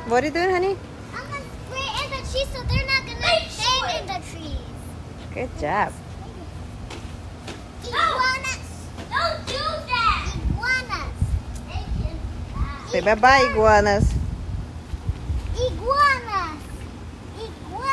What are you doing, honey? I'm going to spray in the trees so they're not going to stay in the trees. Good job. Iguanas. Don't do that. Iguanas. Say bye-bye, iguanas.